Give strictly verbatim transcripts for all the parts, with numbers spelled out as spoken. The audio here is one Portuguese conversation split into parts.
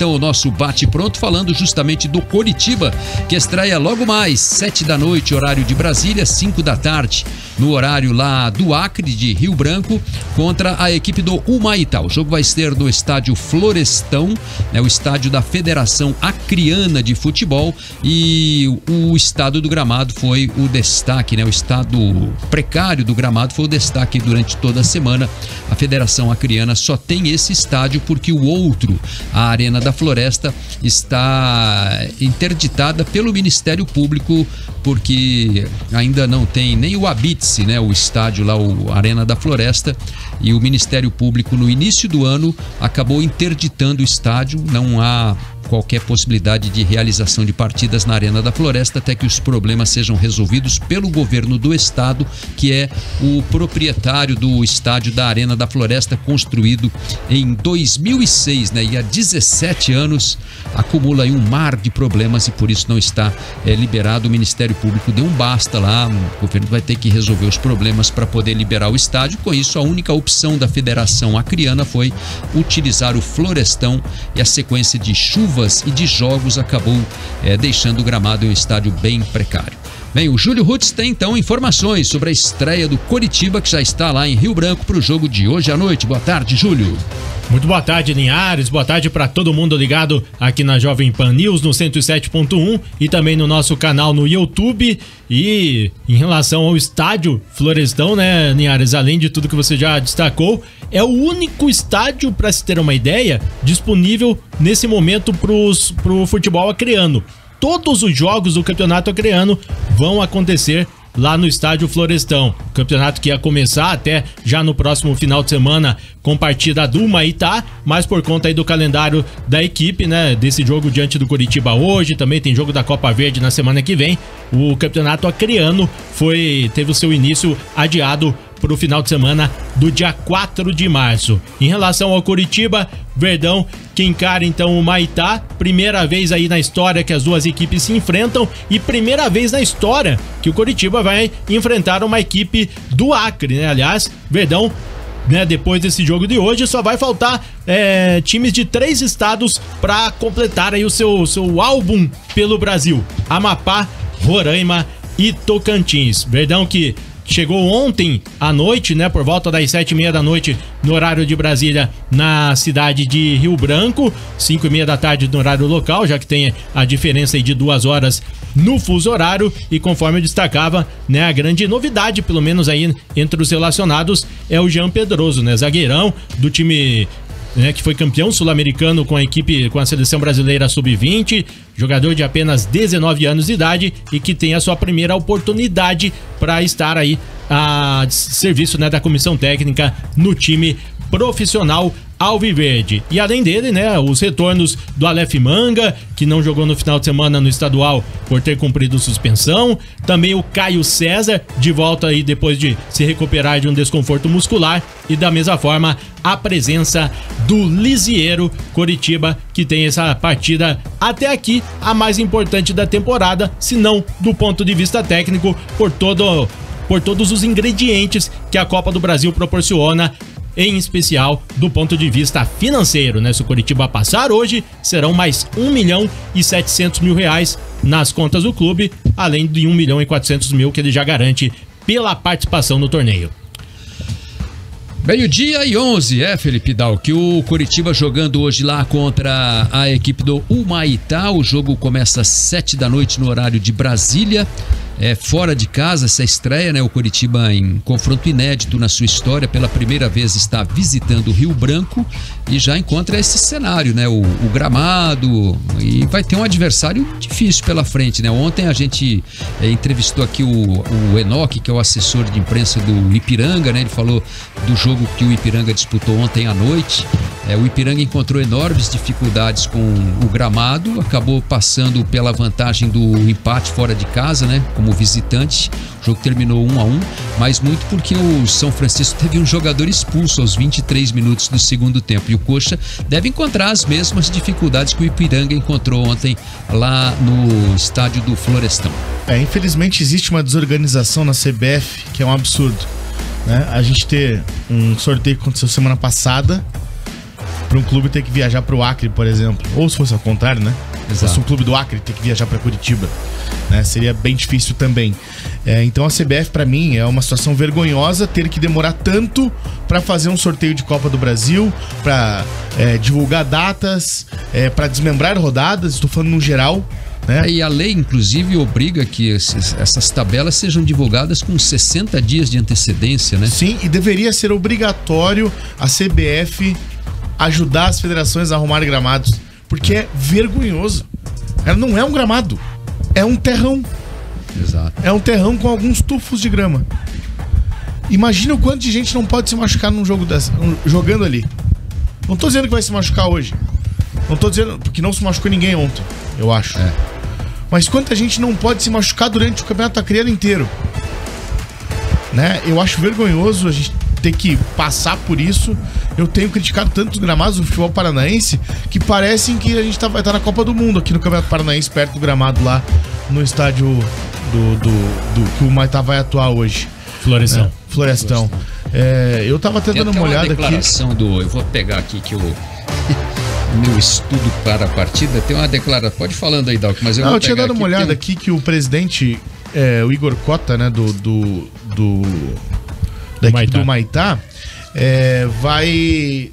então o nosso bate-pronto falando justamente do Coritiba, que estreia logo mais, sete da noite, horário de Brasília, cinco da tarde, no horário lá do Acre, de Rio Branco, contra a equipe do Humaitá. O jogo vai ser no estádio Florestão, né, o estádio da Federação Acreana de Futebol, e o estado do gramado foi o destaque, né, o estado precário do gramado foi o destaque durante toda a semana. A Federação Acreana só tem esse estádio porque o outro, a Arena da Floresta, está interditada pelo Ministério Público, porque ainda não tem nem o Habite-se, né, o estádio lá, o Arena da Floresta, e o Ministério Público no início do ano acabou interditando o estádio. Não há qualquer possibilidade de realização de partidas na Arena da Floresta até que os problemas sejam resolvidos pelo governo do estado, que é o proprietário do estádio da Arena da Floresta, construído em dois mil e seis, né? E há dezessete anos acumula aí um mar de problemas e por isso não está é, liberado. O Ministério Público deu um basta lá, o governo vai ter que resolver os problemas para poder liberar o estádio. Com isso, a única opção da Federação Acreana foi utilizar o Florestão, e a sequência de chuvas e de jogos acabou é, deixando o gramado em um estádio bem precário. Bem, o Júlio Rutz tem então informações sobre a estreia do Coritiba, que já está lá em Rio Branco para o jogo de hoje à noite. Boa tarde, Júlio. Muito boa tarde, Linhares. Boa tarde para todo mundo ligado aqui na Jovem Pan News no cento e sete ponto um e também no nosso canal no YouTube. E em relação ao estádio Florestão, né, Linhares, além de tudo que você já destacou, é o único estádio, para se ter uma ideia, disponível nesse momento pros, pro futebol acreano. Todos os jogos do campeonato acreano vão acontecer lá no estádio Florestão. Campeonato que ia começar até já no próximo final de semana com partida do Humaitá, mas por conta aí do calendário da equipe, né, desse jogo diante do Coritiba hoje, também tem jogo da Copa Verde na semana que vem, o campeonato acreano foi, teve o seu início adiado para o final de semana do dia quatro de março. Em relação ao Coritiba, Verdão que encara então o Humaitá, primeira vez aí na história que as duas equipes se enfrentam e primeira vez na história que o Coritiba vai enfrentar uma equipe do Acre, né? Aliás, Verdão, né, depois desse jogo de hoje, só vai faltar é, times de três estados para completar aí o seu, seu álbum pelo Brasil: Amapá, Roraima e Tocantins. Verdão que chegou ontem à noite, né, por volta das sete e meia da noite no horário de Brasília, na cidade de Rio Branco, cinco e meia da tarde no horário local, já que tem a diferença aí de duas horas no fuso horário. E conforme eu destacava, né, a grande novidade, pelo menos aí entre os relacionados, é o Jean Pedroso, né, zagueirão do time, né, que foi campeão sul-americano com a equipe, com a seleção brasileira sub vinte, jogador de apenas dezenove anos de idade e que tem a sua primeira oportunidade para estar aí a serviço, né, da comissão técnica no time profissional alviverde. E além dele, né, os retornos do Aleph Manga, que não jogou no final de semana no estadual por ter cumprido suspensão, também o Caio César, de volta aí depois de se recuperar de um desconforto muscular, e da mesma forma a presença do Lisiero. Coritiba, que tem essa partida até aqui a mais importante da temporada, se não do ponto de vista técnico, por todo por todos os ingredientes que a Copa do Brasil proporciona, em especial do ponto de vista financeiro, né? Se o Coritiba passar hoje, serão mais um milhão e setecentos mil reais nas contas do clube, além de um milhão e quatrocentos mil que ele já garante pela participação no torneio. Meio-dia e onze, é, Felipe Dal, que o Coritiba jogando hoje lá contra a equipe do Humaitá. O jogo começa às sete da noite no horário de Brasília. É fora de casa essa estreia, né? O Coritiba, em confronto inédito na sua história, pela primeira vez está visitando o Rio Branco e já encontra esse cenário, né? O, o gramado, e vai ter um adversário difícil pela frente, né? Ontem a gente é, entrevistou aqui o, o Enoque, que é o assessor de imprensa do Ipiranga, né? Ele falou do jogo que o Ipiranga disputou ontem à noite. É, o Ipiranga encontrou enormes dificuldades com o gramado, acabou passando pela vantagem do empate fora de casa, né? Como visitante. O jogo terminou um a um, mas muito porque o São Francisco teve um jogador expulso aos vinte e três minutos do segundo tempo, e o Coxa deve encontrar as mesmas dificuldades que o Ipiranga encontrou ontem lá no estádio do Florestão. É, infelizmente existe uma desorganização na C B F que é um absurdo, né? A gente ter um sorteio que aconteceu semana passada para um clube ter que viajar para o Acre, por exemplo. Ou se fosse ao contrário, né? Se fosse um clube do Acre ter que viajar para Curitiba, né? Seria bem difícil também. É, então a C B F, para mim, é uma situação vergonhosa ter que demorar tanto para fazer um sorteio de Copa do Brasil, para é, divulgar datas, é, para desmembrar rodadas, estou falando no geral. Né? E a lei, inclusive, obriga que esses, essas tabelas sejam divulgadas com sessenta dias de antecedência, né? Sim, e deveria ser obrigatório a C B F ajudar as federações a arrumar gramados, porque é vergonhoso. Ela não é um gramado, é um terrão. Exato. É um terrão com alguns tufos de grama. Imagina o quanto de gente não pode se machucar num jogo dessa, jogando ali. Não tô dizendo que vai se machucar hoje. Não tô dizendo, porque não se machucou ninguém ontem, eu acho. É. Mas quanta gente não pode se machucar durante o Campeonato Acreano inteiro, né? Eu acho vergonhoso a gente ter que passar por isso. Eu tenho criticado tanto os gramados do futebol paranaense que parecem que a gente tá, vai estar na Copa do Mundo aqui no Campeonato Paranaense, perto do gramado lá no estádio do, do, do que o Maitá vai atuar hoje. Florestão. É, Florestão. É, eu tava até Tem dando até uma olhada uma declaração aqui. do... Eu vou pegar aqui que o meu estudo para a partida tem uma declaração. Pode ir falando aí, Dalco, mas eu Não, vou eu tinha pegar dado aqui, uma olhada tem um... aqui que o presidente, é, o Igor Cota, né, do, do, do da equipe Maitá. do Maitá, é, vai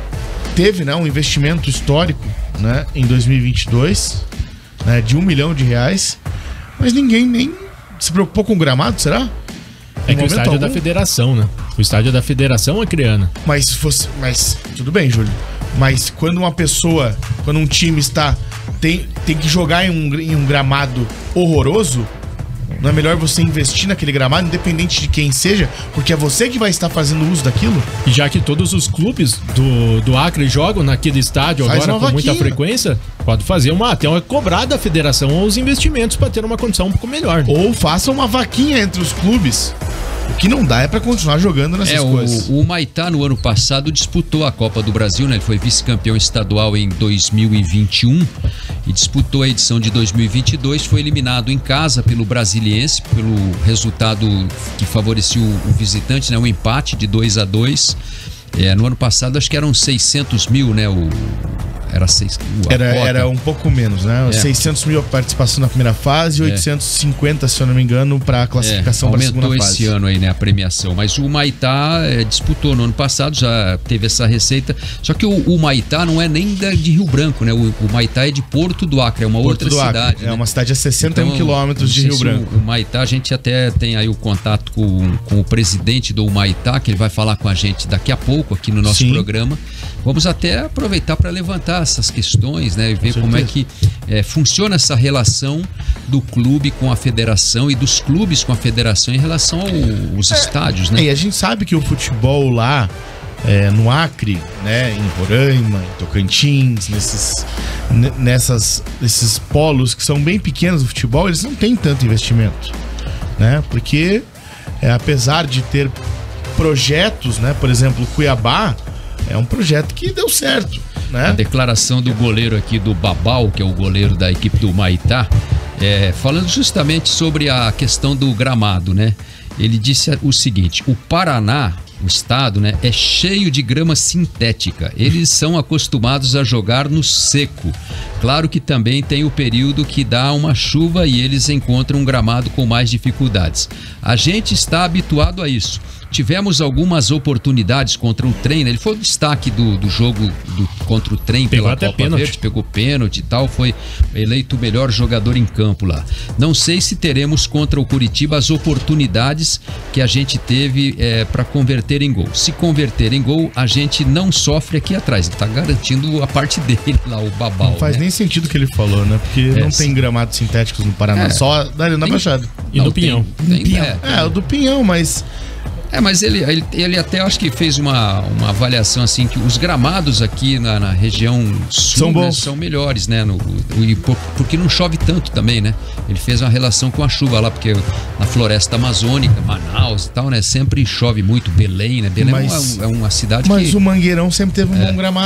teve, né, um investimento histórico, né, em dois mil e vinte e dois, né, de um milhão de reais, mas ninguém nem se preocupou com o gramado, será? É Em que o momento estádio é da algum? federação, né? O estádio é da federação acreana. Mas se fosse, mas tudo bem, Júlio. Mas quando uma pessoa, quando um time está tem, tem que jogar em um, em um gramado horroroso, não é melhor você investir naquele gramado, independente de quem seja, porque é você que vai estar fazendo uso daquilo? E já que todos os clubes do, do Acre jogam naquele estádio Faz agora uma com muita vaquinha. frequência, pode fazer uma, até uma cobrar da federação os investimentos para ter uma condição um pouco melhor. Né? Ou faça uma vaquinha entre os clubes. O que não dá é pra continuar jogando nessas É, coisas. o, o Maitá no ano passado disputou a Copa do Brasil, né? Ele foi vice-campeão estadual em dois mil e vinte e um e disputou a edição de dois mil e vinte e dois, foi eliminado em casa pelo Brasiliense, pelo resultado que favoreceu o visitante, né? Um empate de dois a dois. É, no ano passado acho que eram seiscentos mil, né? O, era, seis, a Era, cota. era um pouco menos, né? É. seiscentos mil a participação na primeira fase e oitocentos e cinquenta, se eu não me engano, pra classificação É, para a aumentou segunda fase. esse ano aí, né, a premiação. Mas o Maitá é, disputou no ano passado, já teve essa receita. Só que o, o Maitá não é nem da, de Rio Branco, né? O, o Maitá é de Porto do Acre, é uma Porto outra do Acre. cidade. É né? uma cidade a sessenta e um Então, quilômetros de não sei Rio se Branco. O, o Maitá, a gente até tem aí o contato com, com o presidente do Maitá, que ele vai falar com a gente daqui a pouco aqui no nosso Sim. programa. Vamos até aproveitar para levantar essas questões, né? E ver Com como é certeza. que é, funciona essa relação do clube com a federação e dos clubes com a federação em relação ao- aos estádios, né? É, e a gente sabe que o futebol lá é, no Acre, né, em Roraima, em Tocantins, nesses, n- nessas, nesses polos que são bem pequenos do futebol, eles não têm tanto investimento, né? Porque é, apesar de ter projetos, né, por exemplo, Cuiabá é um projeto que deu certo, né? A declaração do goleiro aqui do Babal, que é o goleiro da equipe do Maitá, é, falando justamente sobre a questão do gramado, né? Ele disse o seguinte: o Paraná, o estado, né, é cheio de grama sintética. Eles são acostumados a jogar no seco. Claro que também tem o período que dá uma chuva e eles encontram um gramado com mais dificuldades. A gente está habituado a isso. Tivemos algumas oportunidades contra o Trem, né? Ele foi o destaque do, do jogo do, contra o Trem Pegou pela até Copa pênalti. Verde, pegou pênalti e tal, foi eleito o melhor jogador em campo lá. Não sei se teremos contra o Curitiba as oportunidades que a gente teve é, para converter em gol. Se converter em gol, a gente não sofre aqui atrás. Ele tá garantindo a parte dele lá, o Babal. Não faz né? nem sentido o que ele falou, né? Porque É, não sim. tem gramados sintéticos no Paraná, É. só da Arena Tem- Baixada. E Não, do tem- Pinhão. tem- Pinhão. é, É, o do Pinhão, mas É, mas ele, ele, ele até acho que fez uma, uma avaliação assim que os gramados aqui na, na região sul São né, bons. são melhores, né? No, o- e por- porque não chove tanto também, né? Ele fez uma relação com a chuva lá, porque na floresta amazônica, Manaus e tal, né? Sempre chove muito, Belém, né? Belém Mas- é, uma, é uma cidade Mas que... o Mangueirão sempre teve um É. bom gramado.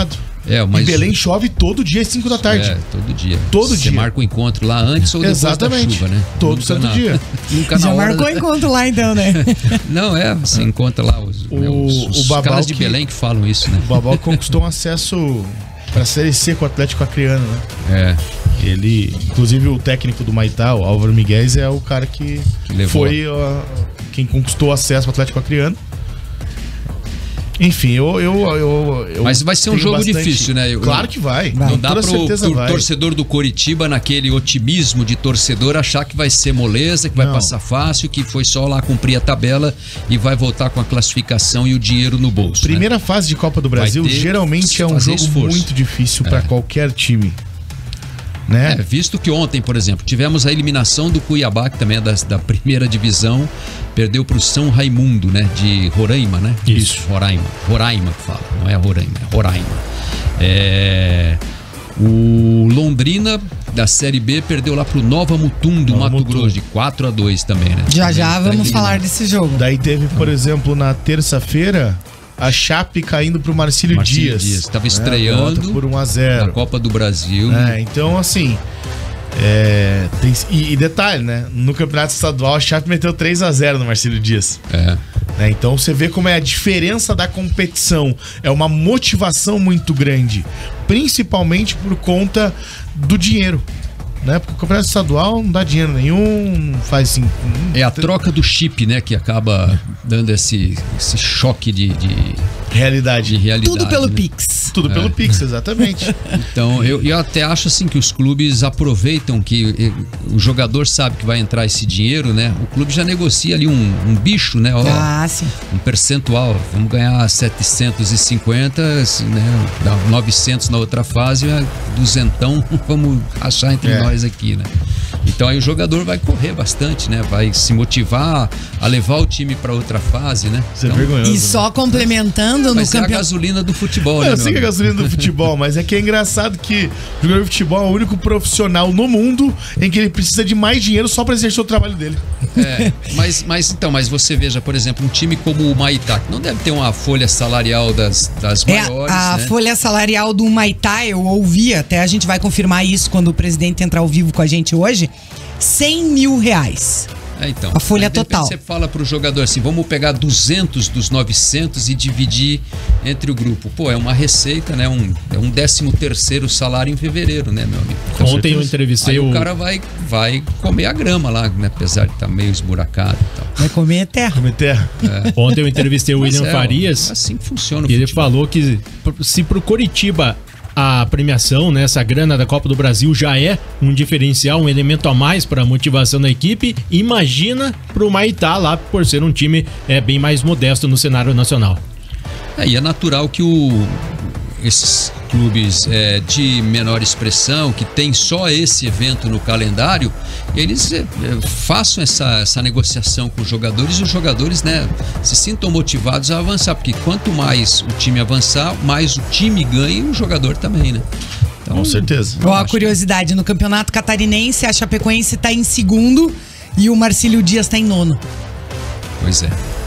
É, mas... E Belém chove todo dia às cinco da tarde. É, todo dia. Todo Você dia. Você marca o encontro lá antes ou depois Exatamente. da chuva, né? Todo Nunca santo na... dia. Nunca Já na hora marcou o da... encontro lá então, né? Não, é, você encontra lá os, O- né, os, os o Babal caras de que- Belém que falam isso, né? O Babal conquistou um acesso pra Série C com o Atlético Acreano, né? É, Ele, inclusive o técnico do Maitá, o Álvaro Miguel, é o cara que, Que levou. foi ó, quem conquistou acesso ao Atlético Acreano. Enfim, eu, eu, eu, eu mas vai ser um tenho jogo bastante- difícil, né? Eu- Claro que vai. Vai. Não Com dá toda pro, certeza pro vai. torcedor do Coritiba, naquele otimismo de torcedor, achar que vai ser moleza, que vai Não. passar fácil, que foi só lá cumprir a tabela e vai voltar com a classificação e o dinheiro no bolso. né? Primeira fase de Copa do Brasil Vai ter geralmente que é um fazer jogo esforço. muito difícil pra qualquer time. Né? É, visto que ontem, por exemplo, tivemos a eliminação do Cuiabá, que também é da, da primeira divisão, perdeu para o São Raimundo, né? De Roraima, né? Isso. Roraima. Roraima que fala, não é Roraima, é Roraima. É... O Londrina, da Série B, perdeu lá pro Nova Mutum do Nova Mato Mutum. Grosso, de quatro a dois também, né? Já Também já tá vamos eliminado. falar desse jogo. Daí teve, por exemplo, na terça-feira, a Chape caindo pro Marcílio, Marcílio Dias. Dias, tava né? estreando Derrota por um a Na zero. Copa do Brasil. É, então, assim. é, tem- e, e detalhe, né? No campeonato estadual, a Chape meteu três a zero no Marcílio Dias. É. Né? Então você vê como é a diferença da competição. É uma motivação muito grande. Principalmente por conta do dinheiro. Né? Porque o campeonato estadual não dá dinheiro nenhum, não faz assim. não- É a troca do chip, né? Que acaba dando esse, esse choque de, de, de Realidade. realidade. Tudo pelo né? Pix. Tudo pelo Pix, exatamente. Então, eu, eu até acho assim que os clubes aproveitam que eh, o jogador sabe que vai entrar esse dinheiro, né? O clube já negocia ali um, um bicho, né? Ó, Ah, sim. um percentual. Vamos ganhar setecentos e cinquenta, assim, né? Dá novecentos na outra fase, duzentão vamos achar entre É. nós aqui, né? Então aí o jogador vai correr bastante, né? Vai se motivar a levar o time para outra fase, né? Isso é Então, vergonhoso. E né? só complementando no vai ser a campeonato. gasolina do futebol, Eu né? meu sei que é amigo? gasolina do futebol, mas é que é engraçado que o jogador de futebol é o único profissional no mundo em que ele precisa de mais dinheiro só pra exercer o trabalho dele. É, mas, mas então, mas você veja, por exemplo, um time como o Maitá, que não deve ter uma folha salarial das, das É, maiores, a né? folha salarial do Maitá, eu ouvi, até a gente vai confirmar isso quando o presidente entrar ao vivo com a gente hoje, cem mil reais. É, então. a folha Aí, de repente, total. Você fala pro jogador assim, vamos pegar duzentos dos novecentos e dividir entre o grupo. Pô, é uma receita, né? Um, é um décimo terceiro salário em fevereiro, né, meu amigo? Então, Ontem eu aí entrevistei o. o cara vai, vai comer a grama lá, né? Apesar de estar meio esburacado e tal. Vai comer terra. Comer terra. Ontem eu entrevistei o Mas William é, Farias. É assim que funciona o E ele futebol. falou que se pro Coritiba a premiação, né, essa grana da Copa do Brasil já é um diferencial, um elemento a mais para a motivação da equipe, imagina pro Maitá lá por ser um time é, bem mais modesto no cenário nacional. É, e é natural que o, esses clubes é, de menor expressão, que tem só esse evento no calendário, eles é, é, façam essa, essa negociação com os jogadores e os jogadores, né, se sintam motivados a avançar, porque quanto mais o time avançar, mais o time ganha e o jogador também, né? Então, Com certeza. eu Ó, a acho curiosidade, no Campeonato Catarinense, a Chapecoense tá em segundo e o Marcílio Dias tá em nono. que- Pois é.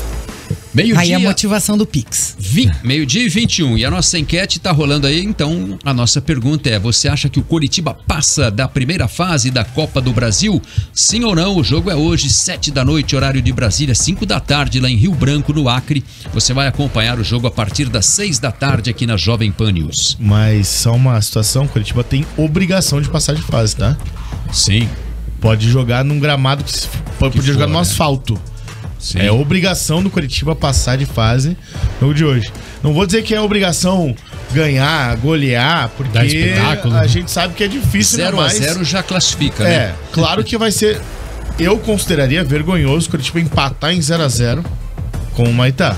Aí Meio-dia. a motivação do Pix. Vi- Meio-dia e vinte e um. E a nossa enquete tá rolando aí, então a nossa pergunta é: você acha que o Coritiba passa da primeira fase da Copa do Brasil? Sim ou não? O jogo é hoje, sete da noite, horário de Brasília, cinco da tarde, lá em Rio Branco, no Acre. Você vai acompanhar o jogo a partir das seis da tarde aqui na Jovem Pan News. Mas só uma situação, o Curitiba tem obrigação de passar de fase, tá? Sim. Pode jogar num gramado que se- pode, Que podia jogar for, no né? asfalto. Sim. É obrigação do Curitiba passar de fase no jogo de hoje. Não vou dizer que é obrigação ganhar, golear, porque Dar espetáculo. a gente sabe que é difícil, zero ainda a mais. zero já classifica, É, né? claro que vai ser. Eu consideraria vergonhoso o Curitiba empatar em zero a zero com o Maitá.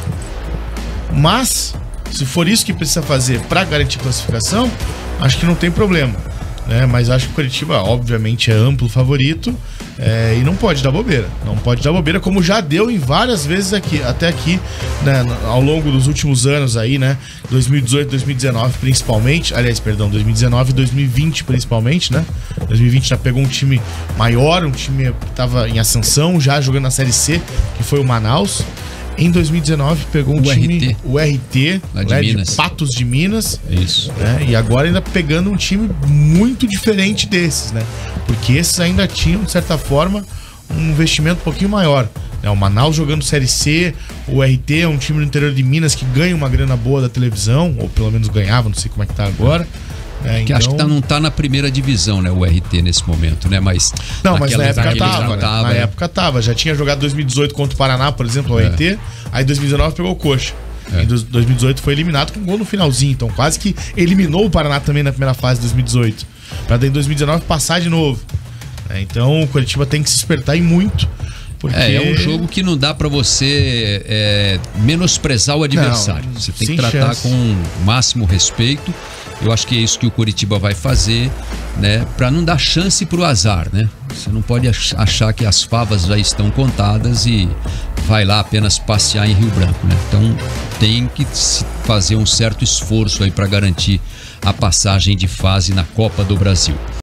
Mas, se for isso que precisa fazer pra garantir classificação, acho que não tem problema. Né? Mas acho que o Curitiba, obviamente, é amplo favorito é, e não pode dar bobeira. Não pode dar bobeira, como já deu em várias vezes aqui, até aqui, né, ao longo dos últimos anos aí, né? dois mil e dezoito, dois mil e dezenove principalmente. Aliás, perdão, dois mil e dezenove e dois mil e vinte principalmente, né? dois mil e vinte já pegou um time maior, um time que tava em ascensão, já jogando na Série C, que foi o Manaus. Em dois mil e dezenove pegou um O time, R T. o R T, Lá de né, Minas. Patos de Minas. Isso. Né, e agora ainda pegando um time muito diferente desses, né? Porque esses ainda tinham, de certa forma, um investimento um pouquinho maior. Né? O Manaus jogando Série C, o R T é um time do interior de Minas que ganha uma grana boa da televisão, ou pelo menos ganhava, não sei como é que tá agora. Né? Que então... acho que tá, não tá na primeira divisão, né? O R T nesse momento, né? Mas. Não, mas na época naquele tava, já tava, Na né? época tava. Já tinha jogado dois mil e dezoito contra o Paraná, por exemplo, o É. R T. Aí dois mil e dezenove pegou o Coxa. É. Em dois mil e dezoito foi eliminado com um gol no finalzinho. Então quase que eliminou o Paraná também na primeira fase de dois mil e dezoito. Pra daí em dois mil e dezenove passar de novo. É, então o Coritiba tem que se espertar e muito. Porque... É, é um jogo que não dá pra você é, menosprezar o adversário. Não, você tem sem que tratar chance. com o máximo respeito. Eu acho que é isso que o Coritiba vai fazer, né? Pra não dar chance pro azar, né? Você não pode ach- achar que as favas já estão contadas e vai lá apenas passear em Rio Branco, né? Então tem que se fazer um certo esforço aí pra garantir a passagem de fase na Copa do Brasil.